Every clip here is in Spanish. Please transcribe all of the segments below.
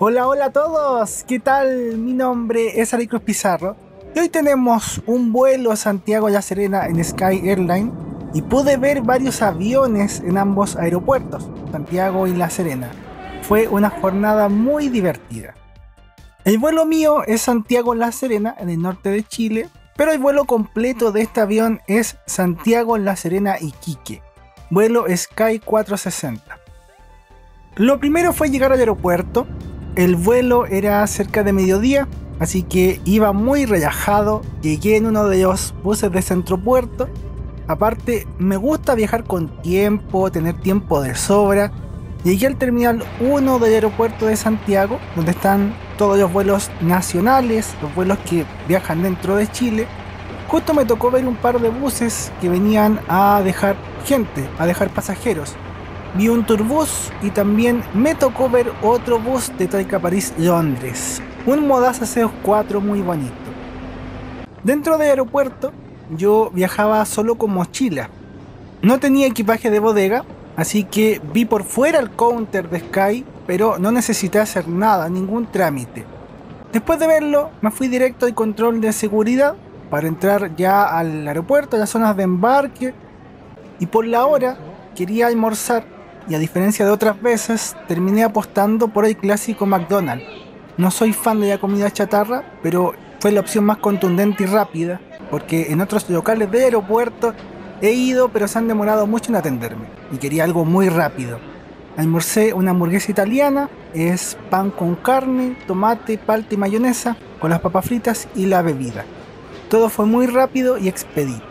Hola, hola a todos, ¿qué tal? Mi nombre es Ari Cruz Pizarro y hoy tenemos un vuelo a Santiago a La Serena en Sky Airline y pude ver varios aviones en ambos aeropuertos, Santiago y La Serena. Fue una jornada muy divertida. El vuelo mío es Santiago-La Serena en el norte de Chile, pero el vuelo completo de este avión es Santiago-La Serena-Iquique, vuelo Sky 460. Lo primero fue llegar al aeropuerto. El vuelo era cerca de mediodía, así que iba muy relajado. Llegué en uno de los buses de Centropuerto. Aparte, me gusta viajar con tiempo, tener tiempo de sobra. Llegué al terminal 1 del aeropuerto de Santiago, donde están todos los vuelos nacionales, los vuelos que viajan dentro de Chile. Justo me tocó ver un par de buses que venían a dejar gente, a dejar pasajeros. Vi un tourbus y también me tocó ver otro bus de Talca París Londres, un Modaza CO4 muy bonito. Dentro del aeropuerto yo viajaba solo con mochila, no tenía equipaje de bodega, así que vi por fuera el counter de Sky, pero no necesité hacer nada, ningún trámite. Después de verlo me fui directo al control de seguridad para entrar ya al aeropuerto, a las zonas de embarque, y por la hora quería almorzar. Y a diferencia de otras veces, terminé apostando por el clásico McDonald's. No soy fan de la comida chatarra, pero fue la opción más contundente y rápida, porque en otros locales de aeropuerto he ido, pero se han demorado mucho en atenderme, y quería algo muy rápido. Almorcé una hamburguesa italiana, es pan con carne, tomate, palta y mayonesa, con las papas fritas y la bebida. Todo fue muy rápido y expedito.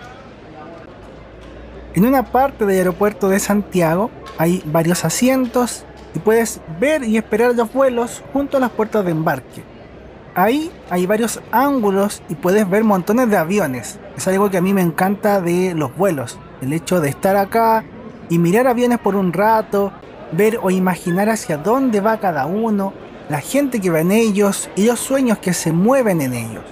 En una parte del aeropuerto de Santiago hay varios asientos y puedes ver y esperar los vuelos junto a las puertas de embarque. Ahí hay varios ángulos y puedes ver montones de aviones. Es algo que a mí me encanta de los vuelos. El hecho de estar acá y mirar aviones por un rato, ver o imaginar hacia dónde va cada uno, la gente que va en ellos y los sueños que se mueven en ellos.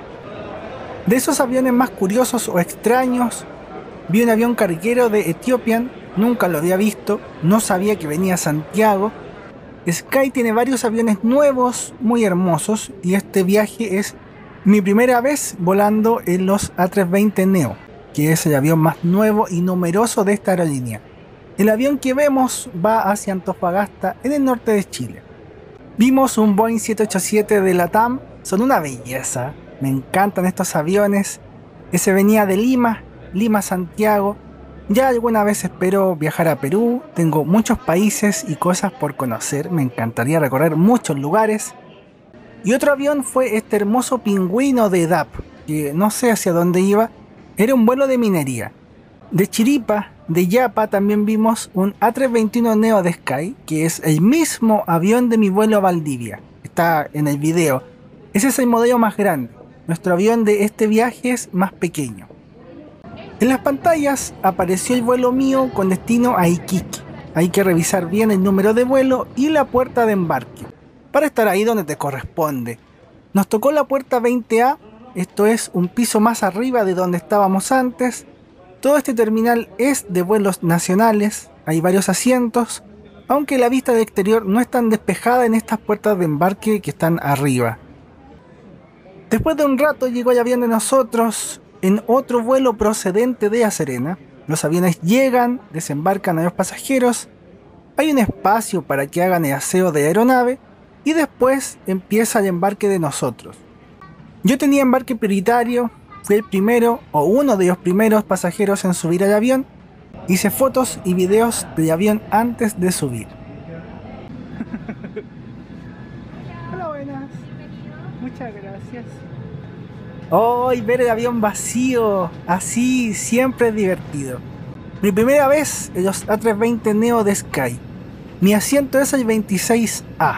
De esos aviones más curiosos o extraños, vi un avión carguero de Ethiopian, nunca lo había visto, no sabía que venía a Santiago. Sky tiene varios aviones nuevos, muy hermosos, y este viaje es mi primera vez volando en los A320neo, que es el avión más nuevo y numeroso de esta aerolínea. El avión que vemos va hacia Antofagasta, en el norte de Chile. Vimos un Boeing 787 de LATAM, son una belleza, me encantan estos aviones. Ese venía de Lima, Santiago. Ya alguna vez espero viajar a Perú, tengo muchos países y cosas por conocer, me encantaría recorrer muchos lugares. Y otro avión fue este hermoso pingüino de EDAP, que no sé hacia dónde iba, era un vuelo de minería. De Chiripa, de Yapa, también vimos un A321neo de Sky, que es el mismo avión de mi vuelo a Valdivia, está en el video. Ese es el modelo más grande, nuestro avión de este viaje es más pequeño. En las pantallas apareció el vuelo mío con destino a Iquique. Hay que revisar bien el número de vuelo y la puerta de embarque para estar ahí donde te corresponde. Nos tocó la puerta 20A, esto es un piso más arriba de donde estábamos antes. Todo este terminal es de vuelos nacionales, hay varios asientos, aunque la vista del exterior no es tan despejada en estas puertas de embarque que están arriba. Después de un rato llegó el avión de nosotros en otro vuelo procedente de La Serena. Los aviones llegan, desembarcan a los pasajeros, hay un espacio para que hagan el aseo de la aeronave y después empieza el embarque de nosotros. Yo tenía embarque prioritario, fui el primero o uno de los primeros pasajeros en subir al avión. Hice fotos y videos del avión antes de subir. Hola, buenas. Muchas gracias. ¡Oh! Y ver el avión vacío, así siempre es divertido. Mi primera vez en los A320neo de Sky. Mi asiento es el 26A.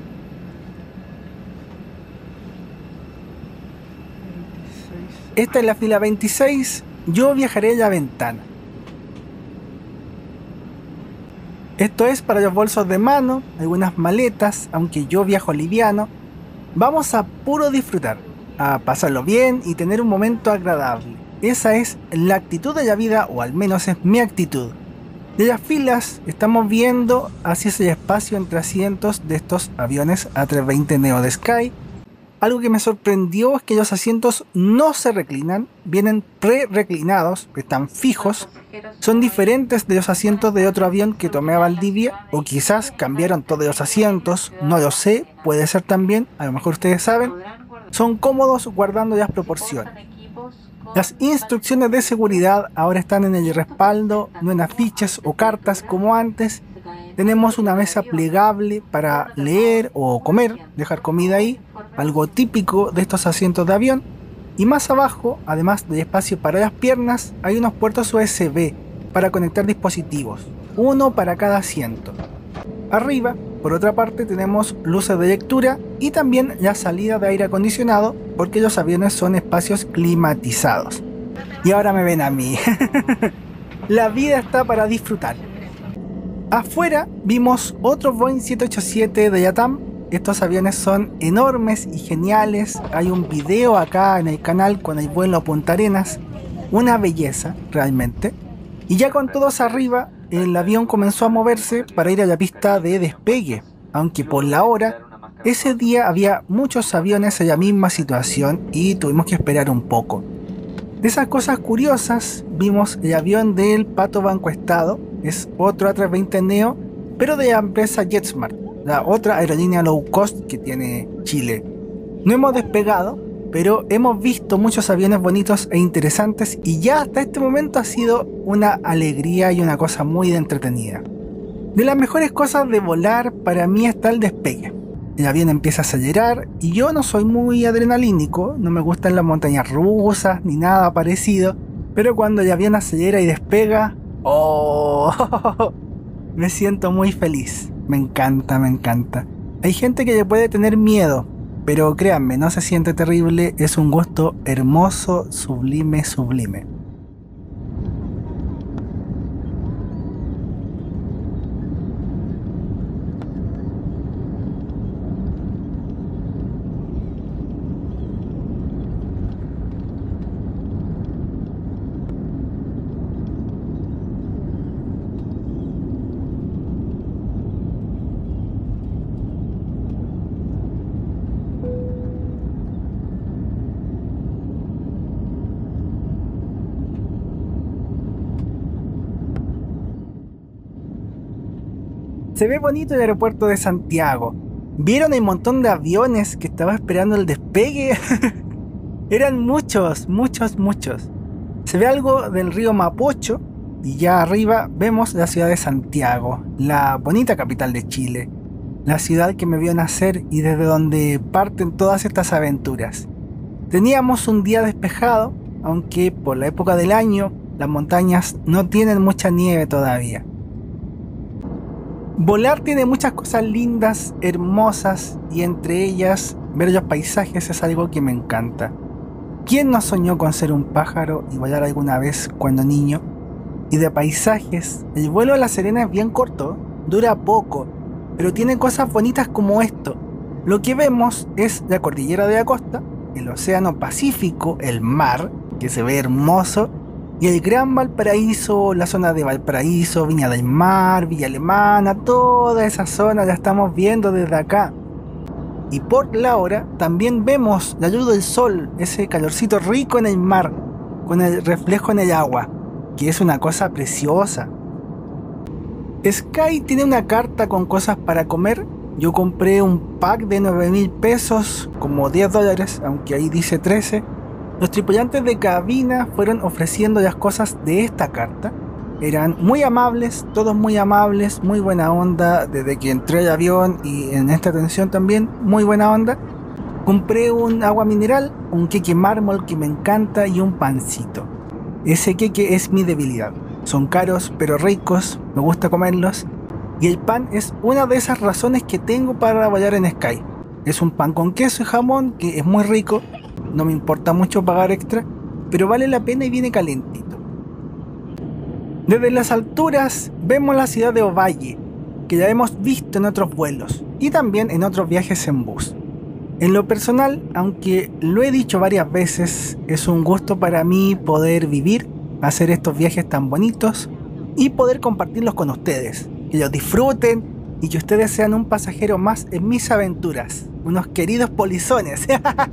Esta es la fila 26, yo viajaré a la ventana. Esto es para los bolsos de mano, algunas maletas, aunque yo viajo liviano. Vamos a puro disfrutar, a pasarlo bien y tener un momento agradable. Esa es la actitud de la vida, o al menos es mi actitud. De las filas estamos viendo hacia ese espacio entre asientos de estos aviones A320neo de Sky. Algo que me sorprendió es que los asientos no se reclinan, vienen pre-reclinados, están fijos, son diferentes de los asientos de otro avión que tomé a Valdivia, o quizás cambiaron todos los asientos, no lo sé, puede ser también, a lo mejor ustedes saben. Son cómodos guardando las proporciones. Las instrucciones de seguridad ahora están en el respaldo, no en afiches o cartas como antes. Tenemos una mesa plegable para leer o comer, dejar comida ahí, algo típico de estos asientos de avión. Y más abajo, además del espacio para las piernas, hay unos puertos USB para conectar dispositivos, uno para cada asiento. Arriba, por otra parte, tenemos luces de lectura y también la salida de aire acondicionado, porque los aviones son espacios climatizados. Y ahora me ven a mí. La vida está para disfrutar. Afuera vimos otro Boeing 787 de LATAM. Estos aviones son enormes y geniales. Hay un video acá en el canal con el vuelo a Punta Arenas. Una belleza, realmente. Y ya con todos arriba, el avión comenzó a moverse para ir a la pista de despegue. Aunque por la hora, ese día había muchos aviones en la misma situación y tuvimos que esperar un poco. De esas cosas curiosas, vimos el avión del Pato Banco Estado. Es otro A320neo, pero de la empresa JetSmart, la otra aerolínea low cost que tiene Chile. No hemos despegado, pero hemos visto muchos aviones bonitos e interesantes y ya hasta este momento ha sido una alegría y una cosa muy entretenida. De las mejores cosas de volar para mí está el despegue. El avión empieza a acelerar y yo no soy muy adrenalínico, no me gustan las montañas rusas ni nada parecido, pero cuando el avión acelera y despega, ¡oh! Me siento muy feliz. Me encanta, me encanta. Hay gente que le puede tener miedo, pero créanme, no se siente terrible, es un gusto hermoso, sublime, sublime. Se ve bonito el aeropuerto de Santiago. ¿Vieron el montón de aviones que estaba esperando el despegue? Eran muchos, muchos, muchos. Se ve algo del río Mapocho y ya arriba vemos la ciudad de Santiago, la bonita capital de Chile, la ciudad que me vio nacer y desde donde parten todas estas aventuras. Teníamos un día despejado, aunque por la época del año las montañas no tienen mucha nieve todavía. Volar tiene muchas cosas lindas, hermosas, y entre ellas ver los paisajes es algo que me encanta. ¿Quién no soñó con ser un pájaro y volar alguna vez cuando niño? Y de paisajes, el vuelo a La Serena es bien corto, dura poco, pero tiene cosas bonitas como esto. Lo que vemos es la cordillera de la costa, el océano Pacífico, el mar, que se ve hermoso, y el Gran Valparaíso, la zona de Valparaíso, Viña del Mar, Villa Alemana, toda esa zona la estamos viendo desde acá. Y por la hora también vemos la luz del sol, ese calorcito rico en el mar, con el reflejo en el agua, que es una cosa preciosa. Sky tiene una carta con cosas para comer. Yo compré un pack de 9.000 pesos, como $10, aunque ahí dice 13. Los tripulantes de cabina fueron ofreciendo las cosas de esta carta. Eran muy amables, todos muy amables, muy buena onda. Desde que entré al avión y en esta atención también, muy buena onda. Compré un agua mineral, un queque mármol que me encanta y un pancito. Ese queque es mi debilidad. Son caros pero ricos, me gusta comerlos. Y el pan es una de esas razones que tengo para volar en Sky. Es un pan con queso y jamón que es muy rico. No me importa mucho pagar extra, pero vale la pena y viene calentito. Desde las alturas vemos la ciudad de Ovalle, que ya hemos visto en otros vuelos y también en otros viajes en bus. En lo personal, aunque lo he dicho varias veces, es un gusto para mí poder vivir, hacer estos viajes tan bonitos, y poder compartirlos con ustedes, que los disfruten y que ustedes sean un pasajero más en mis aventuras, unos queridos polizones.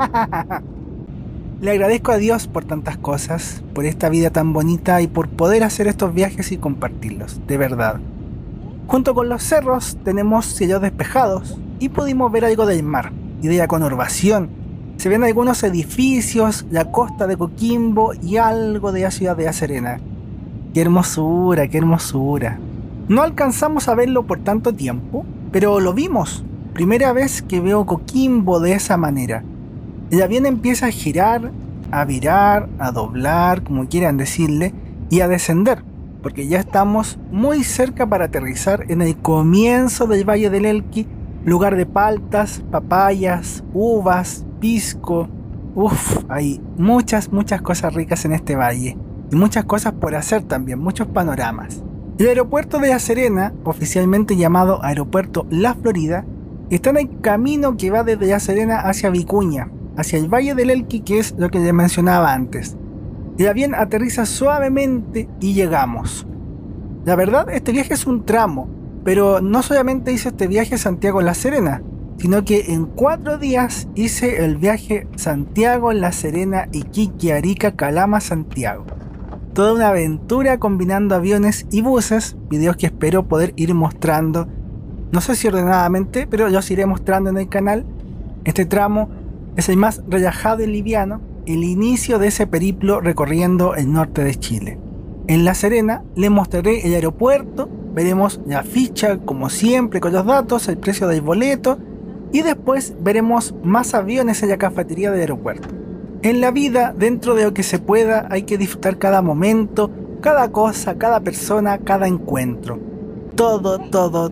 Le agradezco a Dios por tantas cosas, por esta vida tan bonita y por poder hacer estos viajes y compartirlos, de verdad. Junto con los cerros tenemos cielos despejados y pudimos ver algo del mar y de la conurbación. Se ven algunos edificios, la costa de Coquimbo y algo de la ciudad de La Serena. ¡Qué hermosura, qué hermosura! No alcanzamos a verlo por tanto tiempo, pero lo vimos. Primera vez que veo Coquimbo de esa manera. El avión empieza a girar, a virar, a doblar, como quieran decirle, y a descender, porque ya estamos muy cerca para aterrizar en el comienzo del Valle del Elqui, lugar de paltas, papayas, uvas, pisco. Hay muchas cosas ricas en este valle y muchas cosas por hacer también, muchos panoramas. El aeropuerto de La Serena, oficialmente llamado Aeropuerto La Florida, está en el camino que va desde La Serena hacia Vicuña, hacia el Valle del Elqui, que es lo que les mencionaba antes. El avión aterriza suavemente y llegamos. La verdad, este viaje es un tramo, pero no solamente hice este viaje Santiago-La Serena, sino que en 4 días hice el viaje Santiago-La Serena, Iquique, Arica, Calama, Santiago. Toda una aventura combinando aviones y buses, videos que espero poder ir mostrando, no sé si ordenadamente, pero los iré mostrando en el canal. Este tramo es el más relajado y liviano, el inicio de ese periplo recorriendo el norte de Chile. En La Serena les mostraré el aeropuerto, veremos la ficha como siempre con los datos, el precio del boleto y después veremos más aviones en la cafetería del aeropuerto. En la vida, dentro de lo que se pueda, hay que disfrutar cada momento, cada cosa, cada persona, cada encuentro. Todo.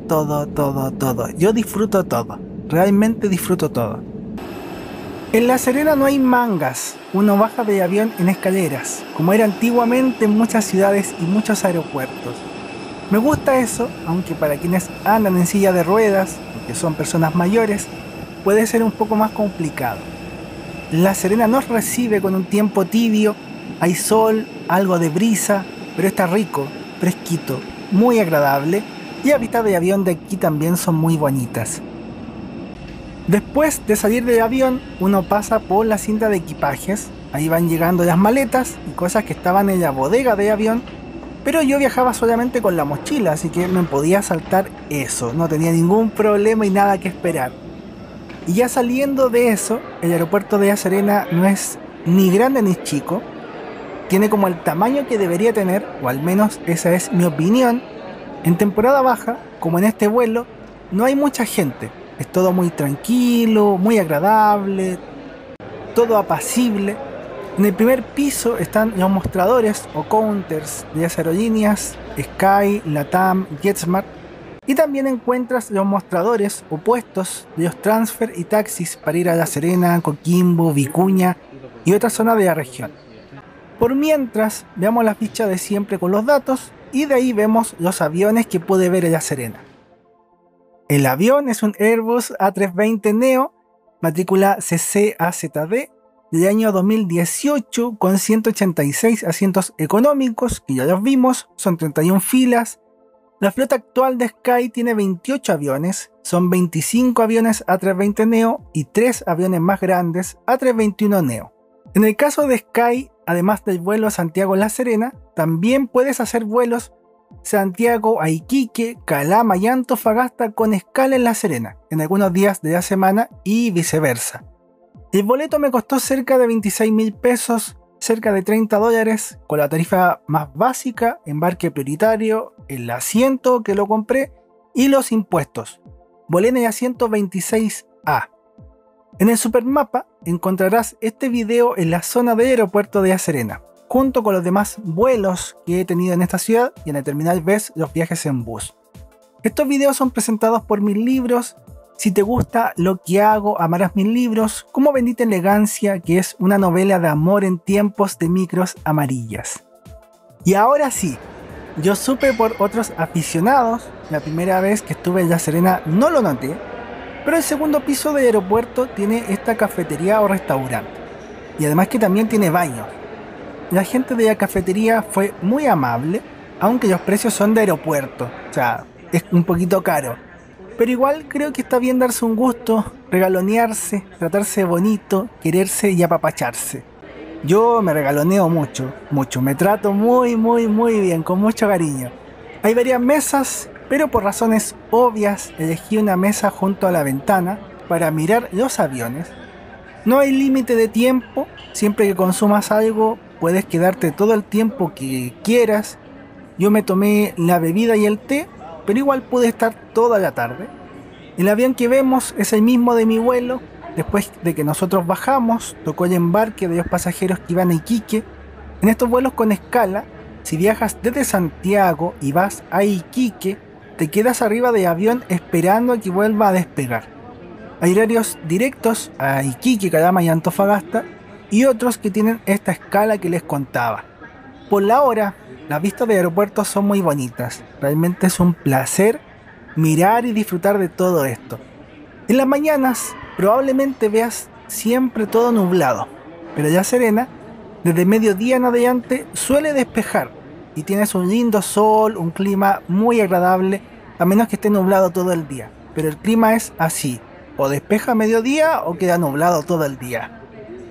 Yo disfruto todo, realmente disfruto todo. En La Serena no hay mangas, uno baja de avión en escaleras, como era antiguamente en muchas ciudades y muchos aeropuertos. Me gusta eso, aunque para quienes andan en silla de ruedas, porque son personas mayores, puede ser un poco más complicado. La Serena nos recibe con un tiempo tibio, hay sol, algo de brisa, pero está rico, fresquito, muy agradable, y las vistas de avión de aquí también son muy bonitas. Después de salir del avión, uno pasa por la cinta de equipajes, ahí van llegando las maletas y cosas que estaban en la bodega de avión, pero yo viajaba solamente con la mochila, así que me podía saltar eso, no tenía ningún problema y nada que esperar. Y ya saliendo de eso, el aeropuerto de La Serena no es ni grande ni chico, tiene como el tamaño que debería tener, o al menos esa es mi opinión. En temporada baja, como en este vuelo, no hay mucha gente, es todo muy tranquilo, muy agradable, todo apacible. En el primer piso están los mostradores o counters de las aerolíneas Sky, LATAM, JetSmart, y también encuentras los mostradores o puestos de los transfer y taxis para ir a La Serena, Coquimbo, Vicuña y otras zonas de la región. Por mientras, veamos la ficha de siempre con los datos y de ahí vemos los aviones que pude ver en La Serena. El avión es un Airbus A320neo, matrícula CCAZD, del año 2018 con 186 asientos económicos, que ya los vimos, son 31 filas. La flota actual de Sky tiene 28 aviones, son 25 aviones A320neo y 3 aviones más grandes A321neo. En el caso de Sky, además del vuelo Santiago-La Serena, también puedes hacer vuelos Santiago a Iquique, Calama y Antofagasta con escala en La Serena, en algunos días de la semana y viceversa. El boleto me costó cerca de 26.000 pesos, cerca de $30, con la tarifa más básica, embarque prioritario, el asiento que lo compré y los impuestos. Volé en el asiento 26A. En el supermapa encontrarás este video en la zona del aeropuerto de La Serena, junto con los demás vuelos que he tenido en esta ciudad, y en el terminal ves los viajes en bus. Estos videos son presentados por mis libros. Si te gusta lo que hago, amarás mis libros, como Bendita Elegancia, que es una novela de amor en tiempos de micros amarillas. Y ahora sí, yo supe por otros aficionados, la primera vez que estuve en La Serena no lo noté, pero el segundo piso del aeropuerto tiene esta cafetería o restaurante, y además que también tiene baños. La gente de la cafetería fue muy amable, aunque los precios son de aeropuerto, o sea, es un poquito caro. Pero igual creo que está bien darse un gusto, regalonearse, tratarse bonito, quererse y apapacharse. Yo me regaloneo mucho, mucho, me trato muy bien, con mucho cariño. Hay varias mesas, pero por razones obvias elegí una mesa junto a la ventana para mirar los aviones. No hay límite de tiempo, siempre que consumas algo puedes quedarte todo el tiempo que quieras. Yo me tomé la bebida y el té, pero igual pude estar toda la tarde. El avión que vemos es el mismo de mi vuelo. Después de que nosotros bajamos, tocó el embarque de los pasajeros que iban a Iquique. En estos vuelos con escala, si viajas desde Santiago y vas a Iquique, te quedas arriba del avión esperando a que vuelva a despegar. Hay horarios directos a Iquique, Calama y Antofagasta, y otros que tienen esta escala que les contaba. Por la hora, las vistas de aeropuertos son muy bonitas. Realmente es un placer mirar y disfrutar de todo esto. En las mañanas probablemente veas siempre todo nublado, pero ya Serena, desde mediodía en adelante suele despejar y tienes un lindo sol, un clima muy agradable, a menos que esté nublado todo el día. Pero el clima es así, o despeja a mediodía o queda nublado todo el día.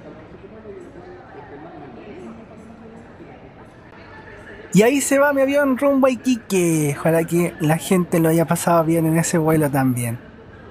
Y ahí se va mi avión rumbo a Iquique. Ojalá que la gente lo haya pasado bien en ese vuelo también.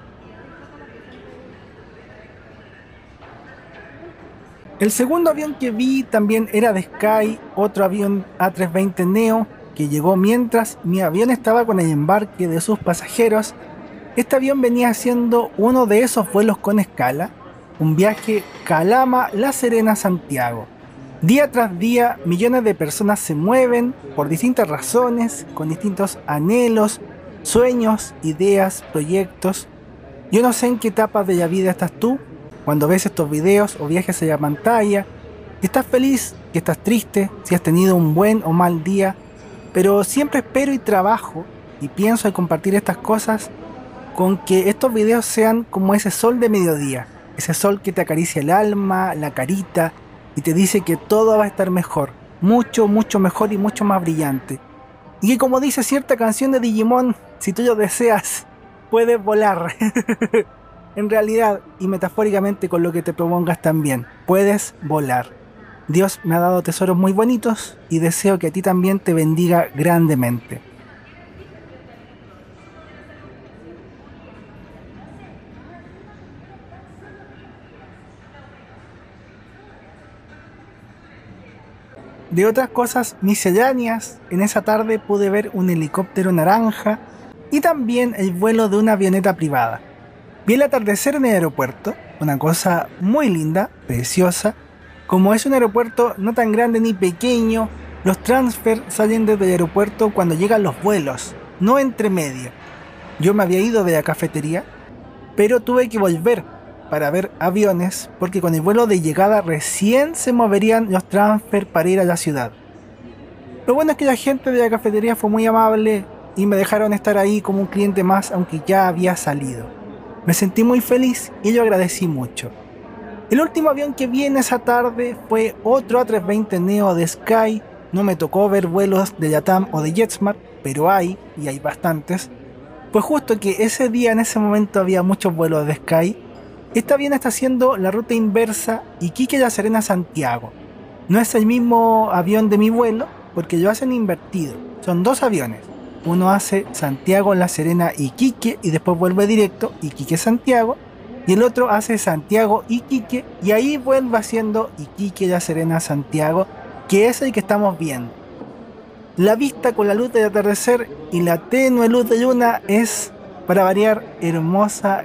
El segundo avión que vi también era de Sky, otro avión A320neo que llegó mientras mi avión estaba con el embarque de sus pasajeros. Este avión venía haciendo uno de esos vuelos con escala, un viaje Calama-La Serena-Santiago. Día tras día, millones de personas se mueven por distintas razones, con distintos anhelos, sueños, ideas, proyectos. Yo no sé en qué etapa de la vida estás tú, cuando ves estos videos o viajes en la pantalla. ¿Estás feliz? ¿Que estás triste? ¿Si has tenido un buen o mal día? Pero siempre espero y trabajo y pienso en compartir estas cosas con que estos videos sean como ese sol de mediodía, ese sol que te acaricia el alma, la carita y te dice que todo va a estar mejor, mucho mejor y mucho más brillante. Y que como dice cierta canción de Digimon, si tú lo deseas, puedes volar. En realidad y metafóricamente con lo que te propongas también, puedes volar. Dios me ha dado tesoros muy bonitos y deseo que a ti también te bendiga grandemente. De otras cosas misceláneas, en esa tarde pude ver un helicóptero naranja y también el vuelo de una avioneta privada. Vi el atardecer en el aeropuerto, una cosa muy linda, preciosa. Como es un aeropuerto no tan grande ni pequeño, los transfer salen desde el aeropuerto cuando llegan los vuelos, no entre medio. Yo me había ido de la cafetería, pero tuve que volver para ver aviones porque con el vuelo de llegada recién se moverían los transfer para ir a la ciudad. Lo bueno es que la gente de la cafetería fue muy amable y me dejaron estar ahí como un cliente más aunque ya había salido. Me sentí muy feliz y yo agradecí mucho. El último avión que vi en esa tarde fue otro A320neo de Sky. No me tocó ver vuelos de LATAM o de JetSmart, pero hay, y hay bastantes. Pues justo que ese día, en ese momento, había muchos vuelos de Sky. Este avión está haciendo la ruta inversa Iquique-La Serena-Santiago. No es el mismo avión de mi vuelo, porque lo hacen invertido. Son dos aviones. Uno hace Santiago-La Serena-Iquique y después vuelve directo Iquique-Santiago. Y el otro hace Santiago-Iquique y ahí vuelve haciendo Iquique-La Serena-Santiago, que es el que estamos viendo. La vista con la luz del atardecer y la tenue luz de luna es, para variar, hermosa.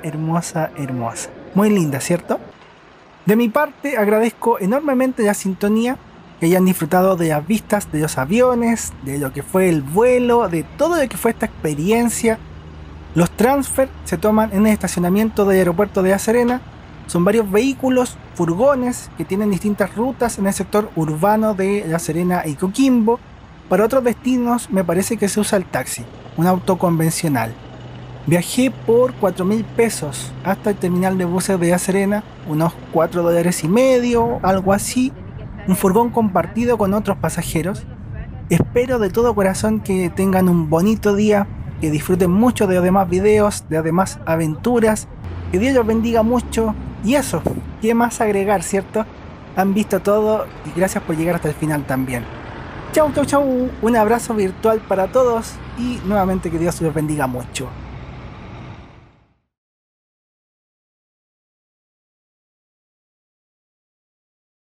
Muy linda, ¿cierto? De mi parte agradezco enormemente la sintonía, que hayan disfrutado de las vistas de los aviones, de lo que fue el vuelo, de todo lo que fue esta experiencia. Los transfer se toman en el estacionamiento del aeropuerto de La Serena. Son varios vehículos, furgones, que tienen distintas rutas en el sector urbano de La Serena y Coquimbo. Para otros destinos me parece que se usa el taxi, un auto convencional. Viajé por 4.000 pesos hasta el terminal de buses de La Serena, unos $4.50, algo así. Un furgón compartido con otros pasajeros. Espero de todo corazón que tengan un bonito día, que disfruten mucho de los demás videos, de las demás aventuras, que Dios los bendiga mucho. Y eso, ¿qué más agregar, cierto? Han visto todo y gracias por llegar hasta el final también. Chau, chau, chau. Un abrazo virtual para todos y nuevamente que Dios los bendiga mucho.